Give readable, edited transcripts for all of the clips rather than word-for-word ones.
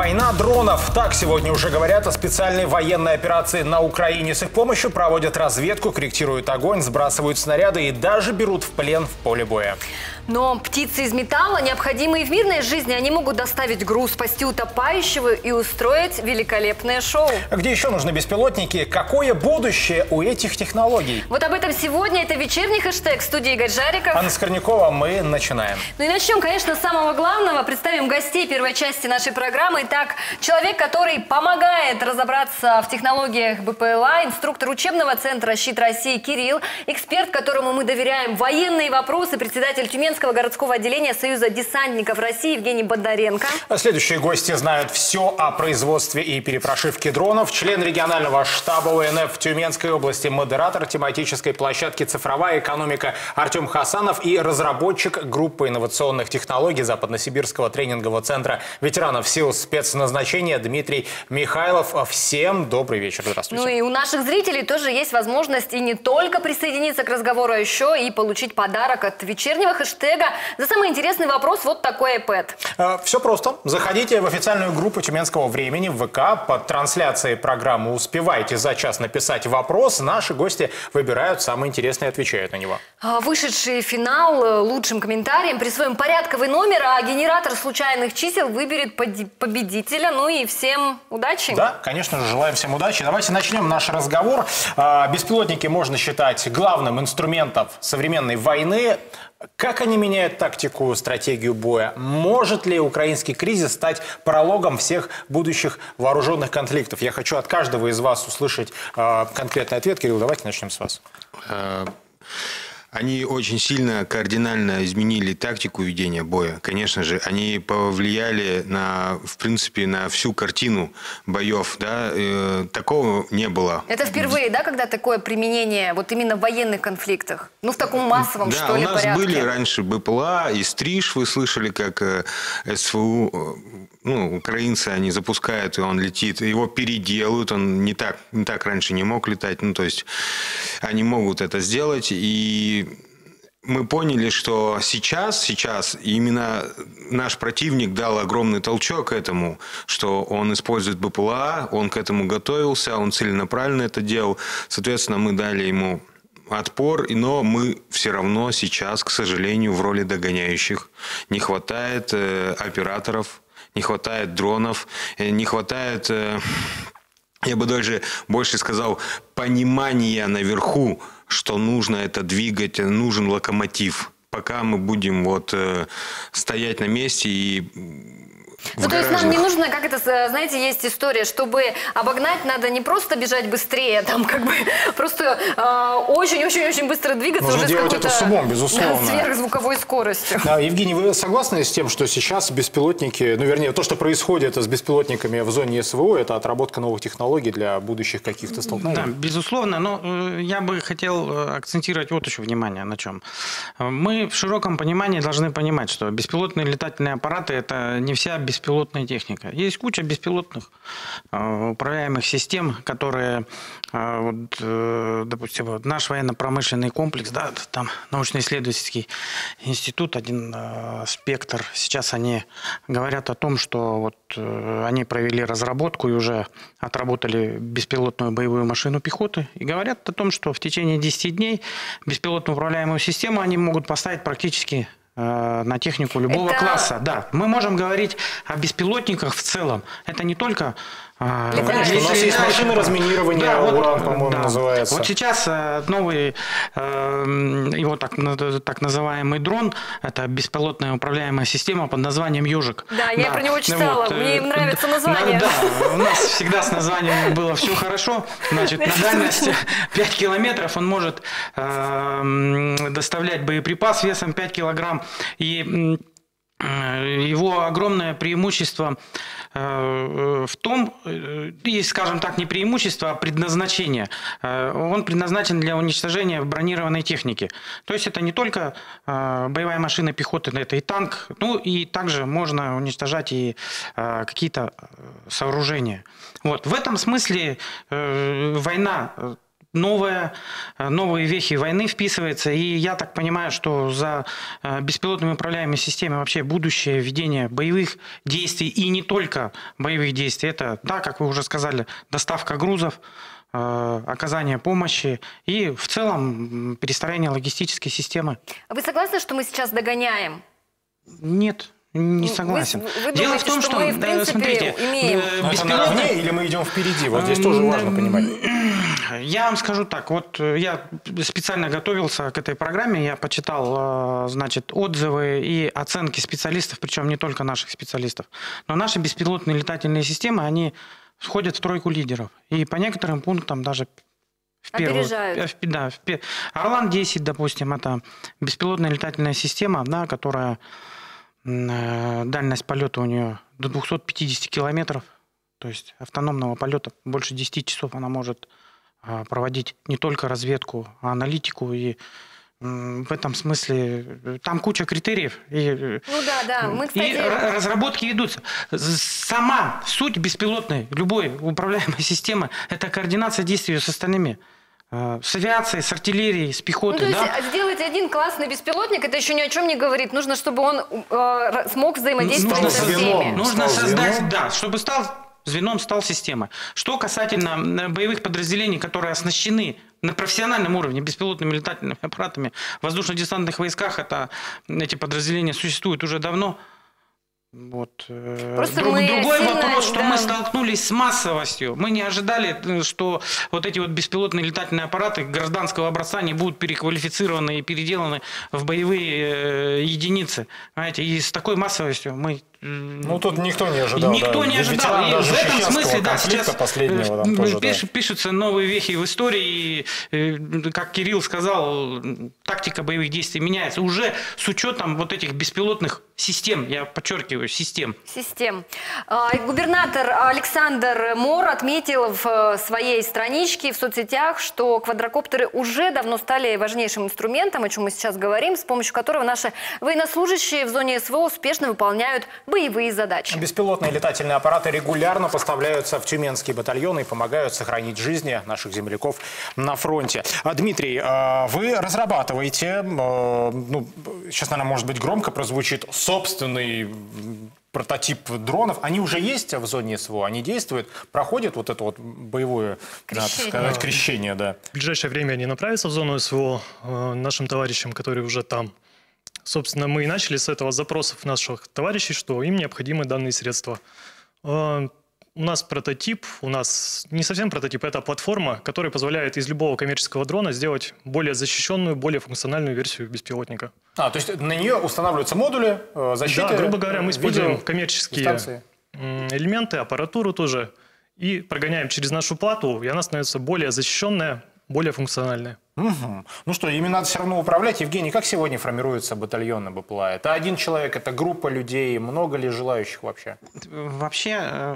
Война дронов. Так сегодня уже говорят о специальной военной операции на Украине. С их помощью проводят разведку, корректируют огонь, сбрасывают снаряды и даже берут в плен в поле боя. Но птицы из металла, необходимые в мирной жизни, они могут доставить груз, спасти утопающего и устроить великолепное шоу. А где еще нужны беспилотники? Какое будущее у этих технологий? Вот об этом сегодня. Это вечерний хэштег. В студии Игорь Жариков. Анна Скорнякова. Мы начинаем. Ну и начнем, конечно, с самого главного. Представим гостей первой части нашей программы. Итак, человек, который помогает разобраться в технологиях БПЛА, инструктор учебного центра «Щит России» Кирилл, эксперт, которому мы доверяем военные вопросы, председатель Тюменского городского отделения Союза десантников России Евгений Бондаренко. Следующие гости знают все о производстве и перепрошивке дронов. Член регионального штаба ОНФ в Тюменской области, модератор тематической площадки «Цифровая экономика» Артем Хасанов и разработчик группы инновационных технологий Западносибирского тренингового центра ветеранов сил спецназначения Дмитрий Михайлов. Всем добрый вечер. Здравствуйте. Ну и у наших зрителей тоже есть возможность и не только присоединиться к разговору, а еще и получить подарок от вечернего хэштега. За самый интересный вопрос вот такой iPad. Все просто. Заходите в официальную группу Тюменского времени в ВК. Под трансляцией программы успевайте за час написать вопрос. Наши гости выбирают самый интересный и отвечают на него. Вышедший финал лучшим комментарием присвоим порядковый номер, а генератор случайных чисел выберет победителя. Ну и всем удачи. Да, конечно же, желаем всем удачи. Давайте начнем наш разговор. Беспилотники можно считать главным инструментом современной войны. Как они меняют тактику, стратегию боя? Может ли украинский кризис стать прологом всех будущих вооруженных конфликтов? Я хочу от каждого из вас услышать конкретный ответ. Кирилл, давайте начнем с вас. Они очень сильно, кардинально изменили тактику ведения боя. Конечно же, они повлияли в принципе, на всю картину боев. Да? Такого не было. Это впервые, да, когда такое применение вот именно в военных конфликтах? Ну, в таком массовом, что ли, порядке? Да, у нас были раньше БПЛА и Стриж, вы слышали, как СВУ, украинцы, они запускают, и он летит, его переделывают, он не так раньше не мог летать, то есть они могут это сделать, и мы поняли, что сейчас именно наш противник дал огромный толчок к этому, что он использует БПЛА, он к этому готовился, он целенаправленно это делал, соответственно, мы дали ему отпор, но мы все равно сейчас, к сожалению, в роли догоняющих. Не хватает операторов, не хватает дронов, не хватает, я бы даже больше сказал, понимания наверху, что нужно это двигать, нужен локомотив. Пока мы будем стоять на месте и... Ну, то есть нам не нужно, как это, знаете, есть история, чтобы обогнать, надо не просто бежать быстрее, там как бы просто очень-очень-очень быстро двигаться. Нужно уже делать это с умом, безусловно. Сверхзвуковой скоростью. Да, Евгений, вы согласны с тем, что сейчас беспилотники, вернее, то, что происходит с беспилотниками в зоне СВО, это отработка новых технологий для будущих каких-то столкновений? Да, безусловно, но я бы хотел акцентировать вот еще внимание на чем. Мы в широком понимании должны понимать, что беспилотные летательные аппараты – это не вся беспилотная техника. Есть куча беспилотных управляемых систем, которые, допустим, наш военно-промышленный комплекс, да, там научно-исследовательский институт, один «Спектр», сейчас они говорят о том, что они провели разработку и уже отработали беспилотную боевую машину пехоты и говорят о том, что в течение 10 дней беспилотную управляемую систему они могут поставить практически на технику любого класса. Да, мы можем говорить о беспилотниках в целом. Это не только... конечно, у нас есть машины разминирования, да, «Уран», по-моему, да, называется. Вот сейчас новый, его так называемый дрон, это беспилотная управляемая система под названием «Ежик». Да, я про него читала, мне им нравится название. Да, у нас всегда с названием было все хорошо. Значит, на дальности 5 километров он может доставлять боеприпас весом 5 килограмм. И его огромное преимущество в том, есть, скажем так, не преимущество, а предназначение. Он предназначен для уничтожения бронированной техники. То есть это не только боевая машина пехоты, это и танк, и также можно уничтожать и какие-то сооружения. В этом смысле война новые вехи войны вписывается. И я так понимаю, что за беспилотными управляемыми системами вообще будущее ведение боевых действий и не только боевых действий. Это, да, как вы уже сказали, доставка грузов, оказание помощи и в целом перестроение логистической системы. Вы согласны, что мы сейчас догоняем? Нет. Не согласен. Вы Дело думаете, в том, что мы, в принципе, смотрите, имеем... Это наравне или мы идем впереди? Вот здесь тоже важно понимать. Я вам скажу так. Вот я специально готовился к этой программе. Я почитал, значит, отзывы и оценки специалистов, причем не только наших специалистов. Но наши беспилотные летательные системы, они входят в тройку лидеров. И по некоторым пунктам даже в первую. Опережают. Да, Орлан-10, допустим, это беспилотная летательная система, да, которая... Дальность полета у нее до 250 километров, то есть автономного полета больше 10 часов она может проводить не только разведку, а аналитику. И в этом смысле там куча критериев. И, мы, кстати... и разработки ведутся. Сама суть беспилотной, любой управляемой системы – это координация действий с остальными. С авиацией, с артиллерией, с пехотой. Ну, то есть сделать один классный беспилотник, это еще ни о чем не говорит. Нужно, чтобы он смог взаимодействовать со всеми. Нужно создать, да, чтобы стал звеном, стал системой. Что касательно боевых подразделений, которые оснащены на профессиональном уровне беспилотными летательными аппаратами в воздушно-десантных войсках, эти подразделения существуют уже давно. Вот. Другой вопрос, что мы столкнулись с массовостью. Мы не ожидали, что вот эти вот беспилотные летательные аппараты гражданского образца не будут переквалифицированы и переделаны в боевые единицы. Понимаете? И с такой массовостью мы... Ну, тут никто не ожидал. Никто не ожидал. И в этом смысле, да, сейчас тоже, пишутся новые вехи в истории. И, как Кирилл сказал, тактика боевых действий меняется. Уже с учетом вот этих беспилотных систем, я подчеркиваю, систем. Губернатор Александр Мор отметил в своей страничке в соцсетях, что квадрокоптеры уже давно стали важнейшим инструментом, о чем мы сейчас говорим, с помощью которого наши военнослужащие в зоне СВО успешно выполняют боевые задачи. Беспилотные летательные аппараты регулярно поставляются в тюменские батальоны и помогают сохранить жизни наших земляков на фронте. Дмитрий, вы разрабатываете, сейчас, наверное, может быть, громко прозвучит, собственный прототип дронов. Они уже есть в зоне СВО? Они действуют? Проходят вот это вот боевое, надо сказать, крещение, да? В ближайшее время они направятся в зону СВО нашим товарищам, которые уже там. Собственно, мы и начали с этого запросов наших товарищей, что им необходимы данные средства. У нас прототип, у нас не совсем прототип, это платформа, которая позволяет из любого коммерческого дрона сделать более защищенную, более функциональную версию беспилотника. То есть на нее устанавливаются модули защиты? Да, грубо говоря, мы используем коммерческие элементы, аппаратуру тоже, и прогоняем через нашу плату, и она становится более защищенная, более функциональная. Угу. Ну что, ими надо все равно управлять. Евгений, как сегодня формируется батальон БПЛА? Это один человек, это группа людей, много ли желающих вообще? Вообще,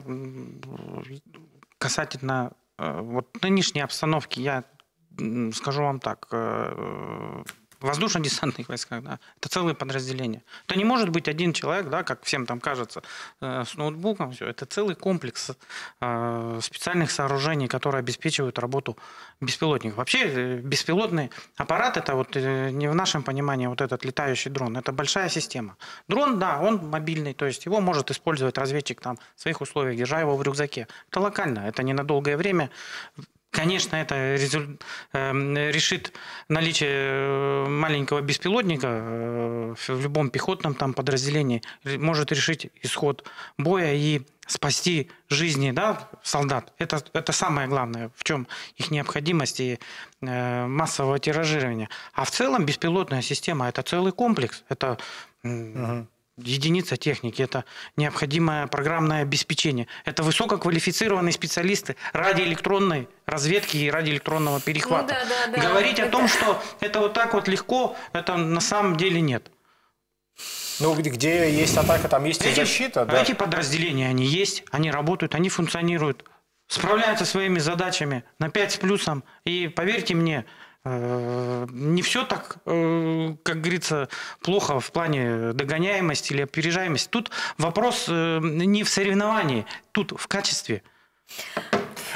касательно вот нынешней обстановки, я скажу вам так. В воздушно-десантных войсках, да, это целые подразделения. Это не может быть один человек, да, как всем там кажется, с ноутбуком. Все. Это целый комплекс специальных сооружений, которые обеспечивают работу беспилотников. Вообще беспилотный аппарат, это вот не в нашем понимании вот этот летающий дрон, это большая система. Дрон, да, он мобильный, то есть его может использовать разведчик там в своих условиях, держа его в рюкзаке. Это локально, это не на долгое время. Конечно, это решит наличие маленького беспилотника в любом пехотном там подразделении, может решить исход боя и спасти жизни, да, солдат. Это самое главное, в чем их необходимость и массового тиражирования. А в целом беспилотная система – это целый комплекс. Это единица техники, это необходимое программное обеспечение. Это высококвалифицированные специалисты радиоэлектронной разведки и радиоэлектронного перехвата. Говорить о том, что это вот так вот легко, это на самом деле нет. Ну, где есть атака, там есть и защита. Да? Эти подразделения, они есть, они работают, они функционируют, справляются своими задачами на 5 с плюсом. И поверьте мне, не все так, как говорится, плохо в плане догоняемости или опережаемости. Тут вопрос не в соревновании, тут в качестве.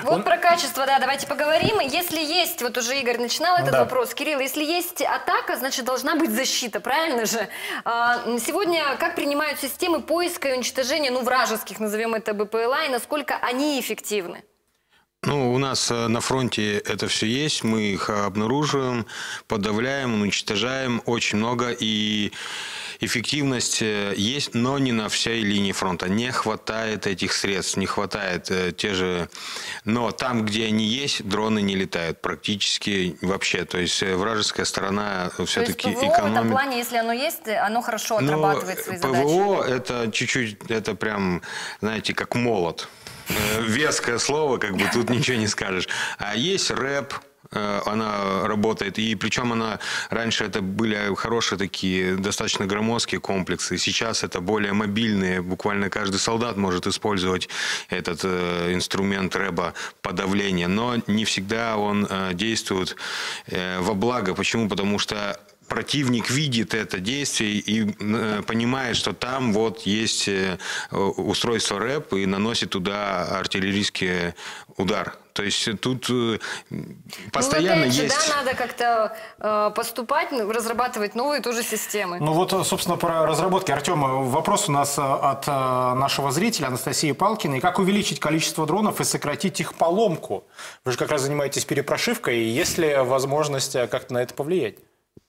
Вот про качество, да, давайте поговорим. Если есть, вот уже Игорь начинал этот вопрос, Кирилл, если есть атака, значит должна быть защита, правильно же? Сегодня как принимают системы поиска и уничтожения, ну, вражеских, назовем это БПЛА, и насколько они эффективны? Ну, у нас на фронте это все есть, мы их обнаруживаем, подавляем, уничтожаем очень много, и эффективность есть, но не на всей линии фронта. Не хватает этих средств, не хватает те же... Но там, где они есть, дроны не летают практически вообще. То есть вражеская сторона все-таки экономит. ПВО в этом плане, если оно есть, оно хорошо отрабатывает свои задачи? ПВО это чуть-чуть, это прям, знаете, как молот. Веское слово, как бы тут ничего не скажешь. А есть рэп, она работает, и причем она раньше это были хорошие такие достаточно громоздкие комплексы, сейчас это более мобильные, буквально каждый солдат может использовать этот инструмент рэба подавления, но не всегда он действует во благо. Почему? Потому что противник видит это действие и понимает, что там вот есть устройство рэп и наносит туда артиллерийский удар. То есть тут постоянно опять же, есть... Да, надо как-то поступать, разрабатывать новые тоже системы. Ну вот, собственно, про разработки. Артем, вопрос у нас от нашего зрителя Анастасии Палкиной. Как увеличить количество дронов и сократить их поломку? Вы же как раз занимаетесь перепрошивкой, и есть ли возможность как-то на это повлиять?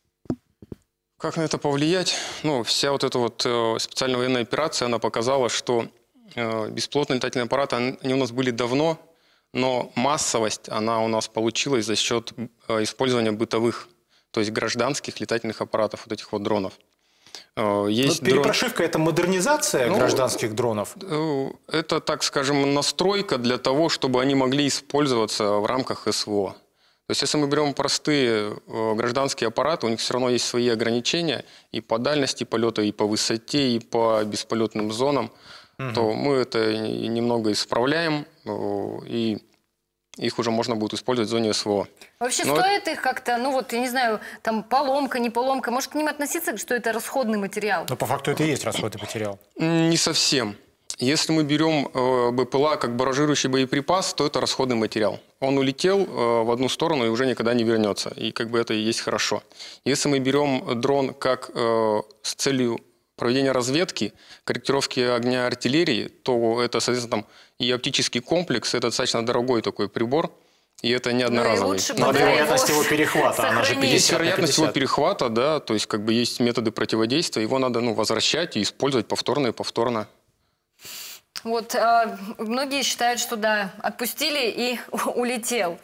Как на это повлиять? Ну, вся вот эта вот специальная военная операция, она показала, что беспилотные летательные аппараты, они у нас были давно, но массовость, она у нас получилась за счет использования бытовых, то есть гражданских летательных аппаратов, вот этих вот дронов. Есть перепрошивка – это модернизация гражданских дронов? Это, так скажем, настройка для того, чтобы они могли использоваться в рамках СВО. То есть, если мы берем простые гражданские аппараты, у них все равно есть свои ограничения и по дальности полета, и по высоте, и по бесполетным зонам, то мы это немного исправляем, и их уже можно будет использовать в зоне СВО. Вообще стоит их как-то, ну вот, я не знаю, там поломка, не поломка, может к ним относиться, что это расходный материал? Но по факту это и есть расходный материал. Не совсем. Если мы берем БПЛА как барражирующий боеприпас, то это расходный материал. Он улетел в одну сторону и уже никогда не вернется. И как бы это и есть хорошо. Если мы берем дрон как с целью проведения разведки, корректировки огня артиллерии, то это, соответственно, там и оптический комплекс, это достаточно дорогой такой прибор. И это не одноразовый. Но вероятность его перехвата, она же 50 Есть вероятность его перехвата, да, то есть как бы есть методы противодействия, его надо возвращать и использовать повторно и повторно. Вот, многие считают, что да, отпустили и улетел.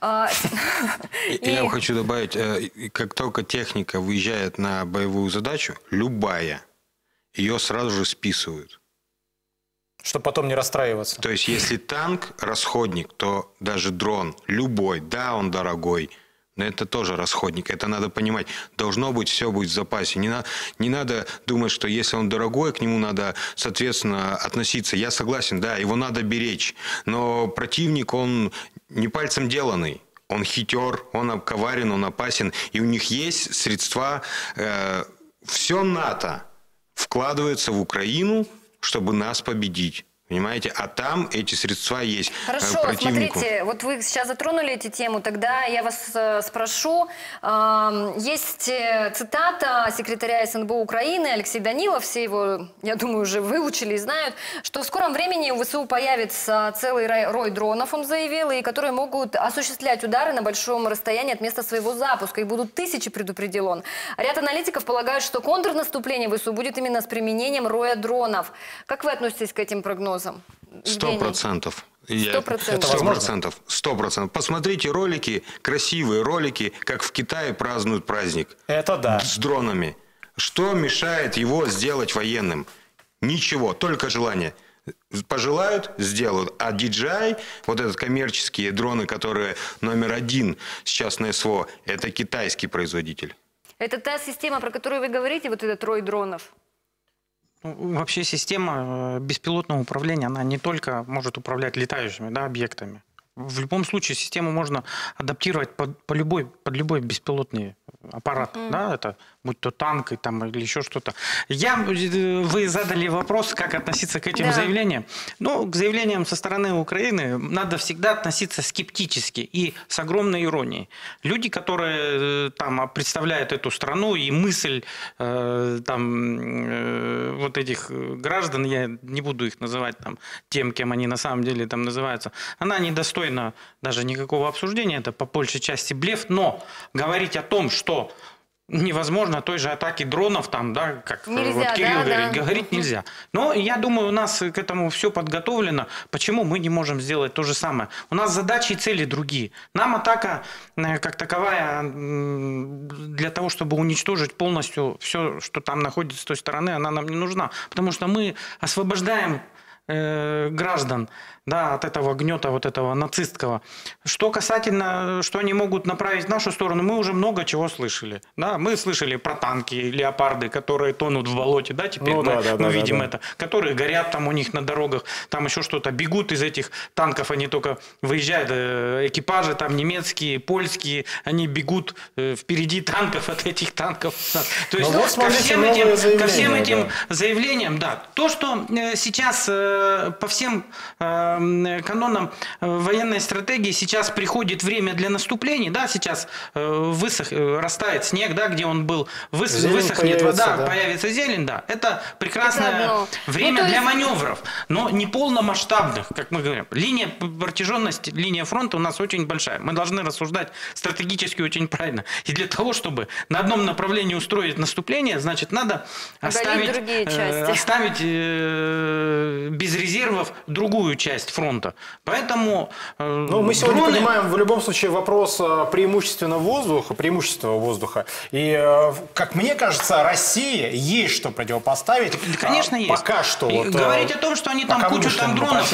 Я хочу добавить, как только техника выезжает на боевую задачу, любая, ее сразу же списывают. Чтобы потом не расстраиваться. То есть, если танк расходник, то даже дрон, любой, да, он дорогой, но это тоже расходник, это надо понимать. Должно быть, все будет в запасе. Не надо думать, что если он дорогой, к нему надо, соответственно, относиться. Я согласен, да, его надо беречь. Но противник, он не пальцем деланный. Он хитер, он коварен, он опасен. И у них есть средства. Все НАТО вкладывается в Украину, чтобы нас победить. Понимаете? А там эти средства есть. Хорошо, противнику. Смотрите, вот вы сейчас затронули эту тему, тогда я вас спрошу. Есть цитата секретаря СНБО Украины Алексея Данилова, все его, я думаю, уже выучили и знают, что в скором времени у ВСУ появится целый рой дронов, он заявил, и которые могут осуществлять удары на большом расстоянии от места своего запуска. И будут тысячи, предупредил он. Ряд аналитиков полагают, что контрнаступление ВСУ будет именно с применением роя дронов. Как вы относитесь к этим прогнозам? 100%. 100%. 100%. Посмотрите ролики, красивые ролики, как в Китае празднуют праздник. Это да. С дронами. Что мешает его сделать военным? Ничего, только желание. Пожелают, сделают. А DJI, вот этот коммерческие дроны, которые номер 1 сейчас на СВО, это китайский производитель. Это та система, про которую вы говорите, вот этот рой дронов? Вообще система беспилотного управления, она не только может управлять летающими объектами. в любом случае систему можно адаптировать под любой беспилотный аппарат, да, это будь то танк там, или еще что-то. Вы задали вопрос, как относиться к этим заявлениям. Ну, к заявлениям со стороны Украины надо всегда относиться скептически и с огромной иронией. Люди, которые там представляют эту страну, и мысль там вот этих граждан, я не буду их называть там тем, кем они на самом деле там называются, она недостойна даже никакого обсуждения, это по большей части блеф, но говорить о том, что невозможно той же атаки дронов, там, да, как нельзя, вот Кирилл говорит, нельзя. Но я думаю, у нас к этому все подготовлено. Почему мы не можем сделать то же самое? У нас задачи и цели другие. Нам атака как таковая для того, чтобы уничтожить полностью все, что там находится с той стороны, она нам не нужна. Потому что мы освобождаем граждан, да, от этого гнета, вот этого нацистского. Что касательно, что они могут направить в нашу сторону, мы уже много чего слышали. Да? Мы слышали про танки, леопарды, которые тонут в болоте, да, теперь мы видим это, которые горят там у них на дорогах, там еще что-то, бегут из этих танков, они только выезжают, экипажи там немецкие, польские, они бегут впереди танков от этих танков. То есть вот ко всем этим заявлениям, да, то, что сейчас по всем канонам военной стратегии сейчас приходит время для наступлений, да, сейчас растает снег, да, где он был, высохнет вода, появится зелень, да, это прекрасное время для маневров, но не полномасштабных, как мы говорим. Протяженность, линия фронта у нас очень большая, мы должны рассуждать стратегически очень правильно, и для того, чтобы на одном направлении устроить наступление, значит, надо оставить без резервов другую часть фронта. Поэтому мы сегодня понимаем в любом случае вопрос преимущества воздуха. И, как мне кажется, России есть что противопоставить. Конечно, есть. Пока что. Говорить о том, что они там кучу там дронов,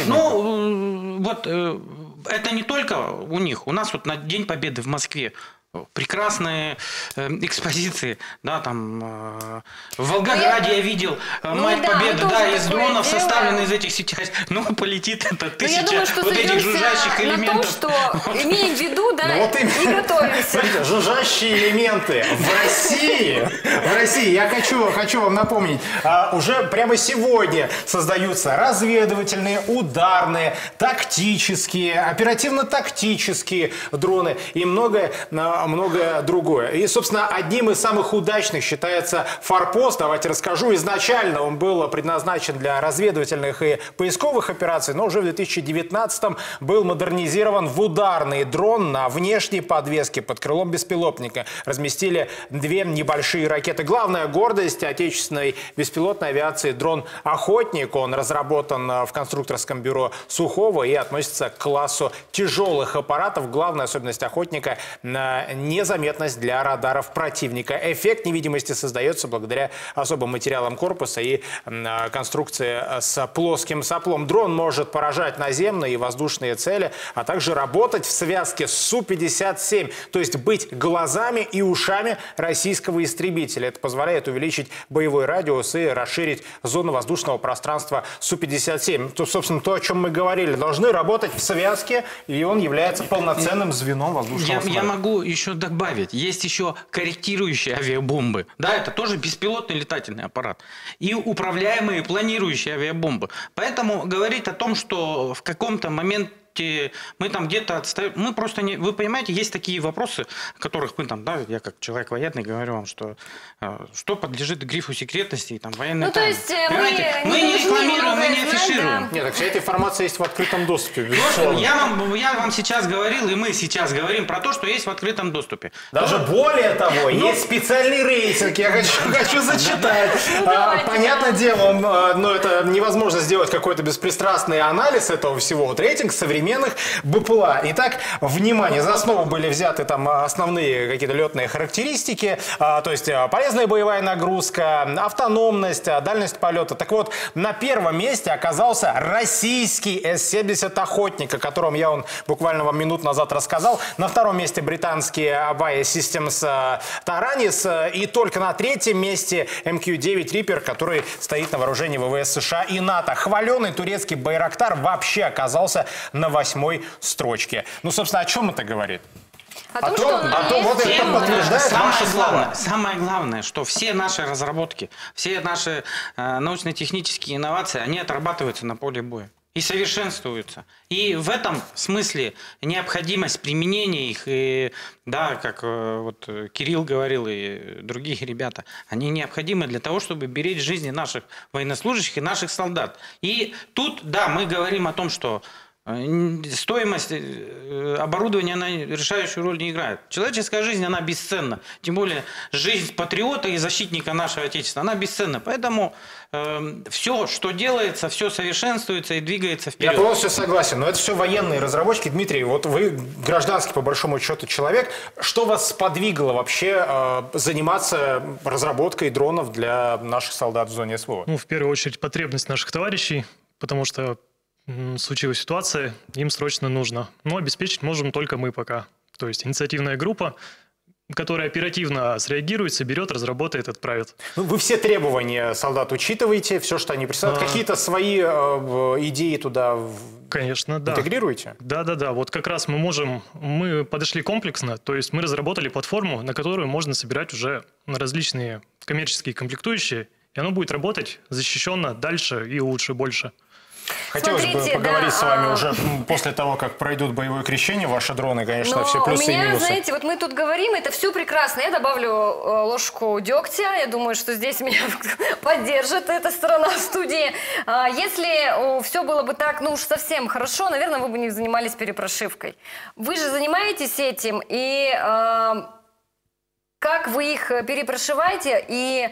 это не только у них. У нас вот на День Победы в Москве прекрасные экспозиции, да, там в Волгограде я видел Мать Победы, да, из дронов составлены из этих сейчас, полетит это тысяча вот этих жужжащих элементов. На том, что имеем в виду, да, и готовимся. Смотрите, жужжащие элементы в России, я хочу вам напомнить, уже прямо сегодня создаются разведывательные, ударные, тактические, оперативно-тактические дроны и многое другое. И, собственно, одним из самых удачных считается «Форпост». Давайте расскажу. Изначально он был предназначен для разведывательных и поисковых операций, но уже в 2019-м был модернизирован в ударный дрон на внешней подвеске под крылом беспилотника. Разместили две небольшие ракеты. Главная гордость отечественной беспилотной авиации — дрон «Охотник». Он разработан в конструкторском бюро Сухого и относится к классу тяжелых аппаратов. Главная особенность «Охотника» — незаметность для радаров противника. Эффект невидимости создается благодаря особым материалам корпуса и конструкции с плоским соплом. Дрон может поражать наземные и воздушные цели, а также работать в связке с Су-57, то есть быть глазами и ушами российского истребителя. Это позволяет увеличить боевой радиус и расширить зону воздушного пространства Су-57. То, собственно, то, о чем мы говорили, должны работать в связке, и он является полноценным звеном воздушного самолета. Я могу еще добавить, есть еще корректирующие авиабомбы. Да, это тоже беспилотный летательный аппарат. И управляемые планирующие авиабомбы. Поэтому говорить о том, что в каком-то моменте мы там где-то отстаем, мы просто не... Вы понимаете, есть такие вопросы, о которых мы там, да, я как человек военный говорю вам, что подлежит грифу секретности и там военной тайны. То есть мы не рекламируем, мы не афишируем. Нет, так вся эта информация есть в открытом доступе. Я вам сейчас говорил, и мы сейчас говорим про то, что есть в открытом доступе. Даже более того, есть специальный рейтинг, я хочу зачитать. Понятное дело, но это невозможно сделать какой-то беспристрастный анализ этого всего. Вот рейтинг современных БПЛА. Итак, внимание, за основу были взяты там основные какие-то летные характеристики, то есть полезная боевая нагрузка, автономность, дальность полета. Так вот, на первом месте оказался российский С-70 «Охотник», о котором я буквально вам минут назад рассказал. На втором месте британский Avaya Systems Taranis. И только на третьем месте МК-9 Reaper, который стоит на вооружении ВВС США и НАТО. Хваленый турецкий Байрактар вообще оказался на 8 строчке. Ну, собственно, о чем это говорит? О том, вот это подтверждает ваши слова. Самое главное, что все наши разработки, все наши научно-технические инновации, они отрабатываются на поле боя и совершенствуются. И в этом смысле необходимость применения их, и, да, как вот Кирилл говорил и другие ребята, они необходимы для того, чтобы беречь жизни наших военнослужащих и наших солдат. И тут, да, мы говорим о том, что стоимость оборудования, она решающую роль не играет. Человеческая жизнь, она бесценна. Тем более жизнь патриота и защитника нашего Отечества, она бесценна. Поэтому все, что делается, все совершенствуется и двигается вперед. Я полностью согласен, но это все военные разработки. Дмитрий, вот вы гражданский, по большому счету, человек. Что вас сподвигло вообще заниматься разработкой дронов для наших солдат в зоне СВО? Ну, в первую очередь, потребность наших товарищей, потому что случилась ситуация, им срочно нужно. Но обеспечить можем только мы пока. То есть инициативная группа, которая оперативно среагирует, соберет, разработает, отправит. Ну, вы все требования солдат учитываете, все, что они присылают, какие-то свои идеи туда Конечно, да. интегрируете? Да. Вот как раз мы подошли комплексно, то есть мы разработали платформу, на которую можно собирать уже различные коммерческие комплектующие, и оно будет работать защищенно дальше и лучше, больше. Хотелось бы поговорить с вами уже после того, как пройдут боевое крещение, ваши дроны, конечно, все плюсы и минусы. Знаете, вот мы тут говорим, это все прекрасно. Я добавлю ложку дегтя. Я думаю, что здесь меня поддержит эта сторона в студии. Если все было бы так, ну уж совсем хорошо, наверное, вы бы не занимались перепрошивкой. Вы же занимаетесь этим, и как вы их перепрошиваете, и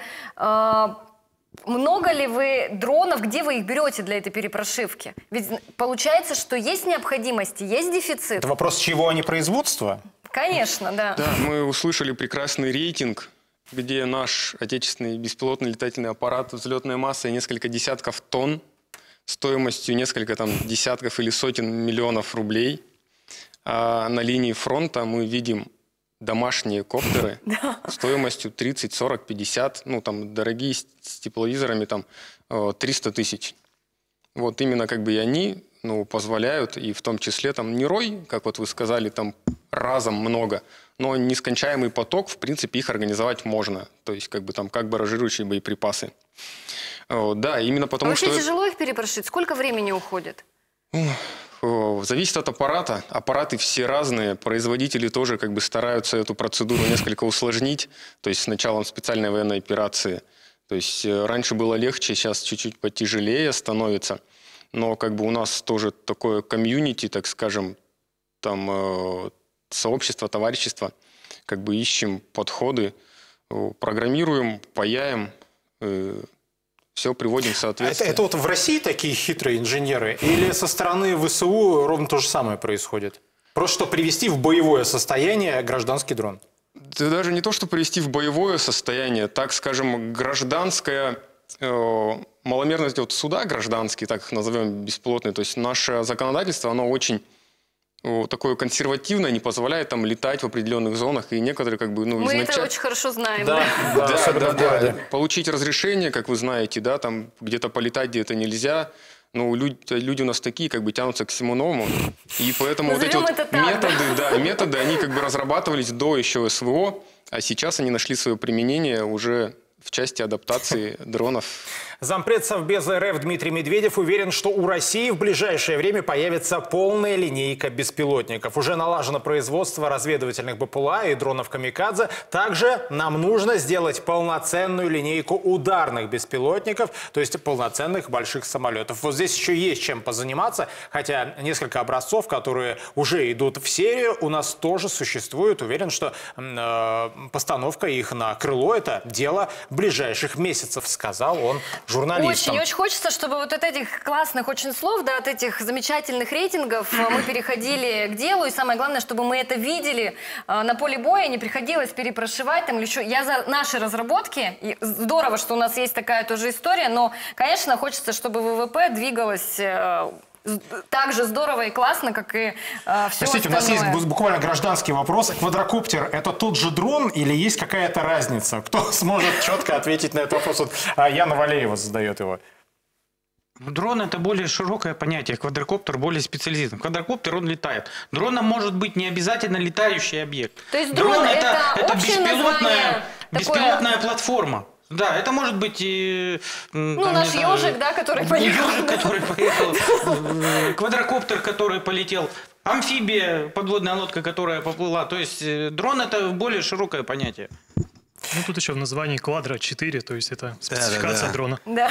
много ли вы дронов, где вы их берете для этой перепрошивки? Ведь получается, что есть необходимость, есть дефицит. Это вопрос, чего они производства? Конечно, да. Да, мы услышали прекрасный рейтинг, где наш отечественный беспилотный летательный аппарат взлетной массой несколько десятков тонн, стоимостью несколько там десятков или сотен миллионов рублей. А на линии фронта мы видим домашние коптеры стоимостью 30, 40, 50, ну там дорогие с тепловизорами там 300 тысяч. Вот именно как бы и они, ну, позволяют, и в том числе там не рой, как вот вы сказали, там разом много, но нескончаемый поток, в принципе, их организовать можно. То есть как бы там как баражирующие боеприпасы. Да, именно потому вообще что... тяжело их перепрошить? Сколько времени уходит? Зависит от аппарата. Аппараты все разные. Производители тоже как бы стараются эту процедуру несколько усложнить. То есть с началом специальной военной операции. То есть раньше было легче, сейчас чуть-чуть потяжелее становится. Но как бы у нас тоже такое комьюнити, так скажем, там сообщество, товарищество. Как бы ищем подходы, программируем, паяем, все приводим в соответствие. Это вот в России такие хитрые инженеры? Или со стороны ВСУ ровно то же самое происходит? Просто что привести в боевое состояние гражданский дрон? Да даже не то, что привести в боевое состояние, так скажем, гражданская маломерность вот суда гражданские, так их назовем, беспилотные. То есть наше законодательство, оно очень такое консервативное, не позволяет там летать в определенных зонах, и некоторые как бы... Ну, мы это очень хорошо знаем. Да. Получить разрешение, как вы знаете, да, там где-то полетать, где-то нельзя. Ну, люди у нас такие, как бы тянутся к всему новому. И поэтому вот эти вот методы, они как бы разрабатывались до еще СВО, а сейчас они нашли свое применение уже в части адаптации дронов. Зампред Совбеза РФ Дмитрий Медведев уверен, что у России в ближайшее время появится полная линейка беспилотников. Уже налажено производство разведывательных БПЛА и дронов «Камикадзе». Также нам нужно сделать полноценную линейку ударных беспилотников, то есть полноценных больших самолетов. Вот здесь еще есть чем позаниматься, хотя несколько образцов, которые уже идут в серию, у нас тоже существует. Уверен, что постановка их на крыло – это дело ближайших месяцев, сказал он журналистам. Очень хочется, чтобы вот от этих классных очень слов, да, от этих замечательных рейтингов мы переходили к делу. И самое главное, чтобы мы это видели на поле боя, не приходилось перепрошивать там или еще. Я за наши разработки. И здорово, что у нас есть такая тоже история, но, конечно, хочется, чтобы ВВП двигалось так же здорово и классно, как и все Простите, остальное. у нас есть буквально гражданский вопрос. Квадрокоптер – это тот же дрон или есть какая-то разница? Кто сможет четко ответить на этот вопрос? Вот Яна Валеева задает его. Дрон – это более широкое понятие, квадрокоптер более специализирован. Квадрокоптер, он летает. Дроном может быть не обязательно летающий объект. То есть дрон – это беспилотная платформа. Да, это может быть и... наш ежик, да, который поехал. Ежик, который поехал. Квадрокоптер, который полетел. Амфибия, подводная лодка, которая поплыла. То есть дрон – это более широкое понятие. Ну, тут еще в названии «Квадро 4», то есть это спецификация дрона. Да.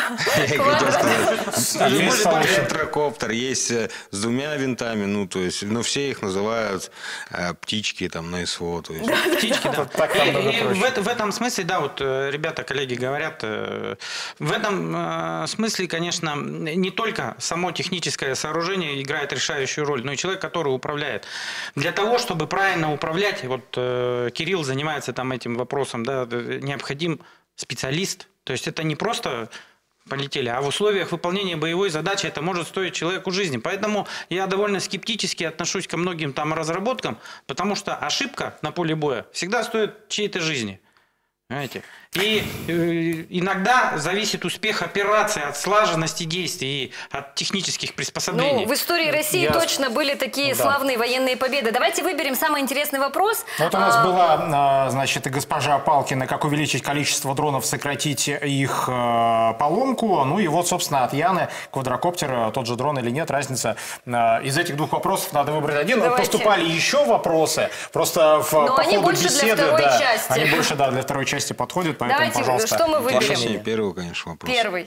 Есть квадрокоптер, есть с 2 винтами, ну, то есть, но все их называют птички там на СВО. То есть. Птички, да. И в этом смысле, да, вот ребята, коллеги говорят, в этом смысле, конечно, не только само техническое сооружение играет решающую роль, но и человек, который управляет. Для того, чтобы правильно управлять, вот Кирилл занимается там этим вопросом, да, необходим специалист. То есть это не просто полетели, а в условиях выполнения боевой задачи это может стоить человеку жизни. Поэтому я довольно скептически отношусь ко многим там разработкам, потому что ошибка на поле боя всегда стоит чьей-то жизни. Понимаете? И иногда зависит успех операции от слаженности действий и от технических приспособлений. Ну, в истории России точно были такие славные военные победы. Давайте выберем самый интересный вопрос. Вот у нас была, значит, и госпожа Палкина, как увеличить количество дронов, сократить их поломку. Ну и вот, собственно, от Яны квадрокоптер, тот же дрон или нет, разница. Из этих 2 вопросов надо выбрать один. Давайте. Поступали еще вопросы, просто по ходу беседы. Они больше для второй части подходят. Поэтому, давайте, пожалуйста, что мы выберем? Первый, конечно, вопрос. Первый.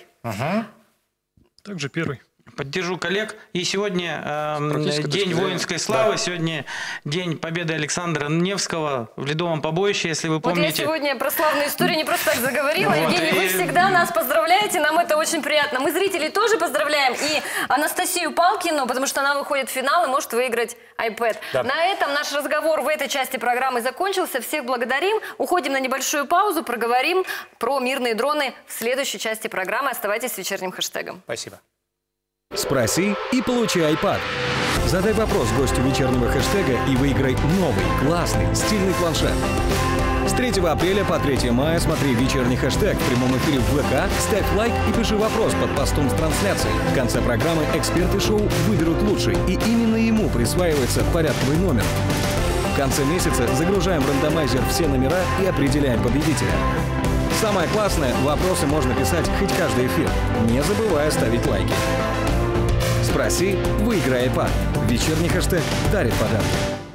Также первый. Поддержу коллег. И сегодня День воинской славы, сегодня День победы Александра Невского в Ледовом побоище, если вы помните. Вот я сегодня про славную историю не просто так заговорила. Евгений, вы всегда нас поздравляете, нам это очень приятно. Мы зрителей тоже поздравляем. И Анастасию Палкину, потому что она выходит в финал и может выиграть iPad. Да. На этом наш разговор в этой части программы закончился. Всех благодарим. Уходим на небольшую паузу, проговорим про мирные дроны в следующей части программы. Оставайтесь с вечерним хэштегом. Спасибо. Спроси и получи iPad. Задай вопрос гостю вечернего хэштега и выиграй новый, классный, стильный планшет. С 3 апреля по 3 мая смотри вечерний хэштег в прямом эфире в ВК, ставь лайк и пиши вопрос под постом с трансляцией. В конце программы эксперты шоу выберут лучший, и именно ему присваивается порядковый номер. В конце месяца загружаем в рандомайзер все номера и определяем победителя. Самое классное, вопросы можно писать хоть каждый эфир, не забывая ставить лайки. Спроси, выиграй iPad. Вечерний хэштег дарит подарки.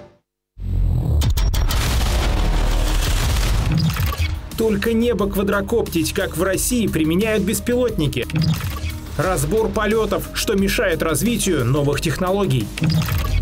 Только небо квадрокоптить, как в России, применяют беспилотники. Разбор полетов, что мешает развитию новых технологий.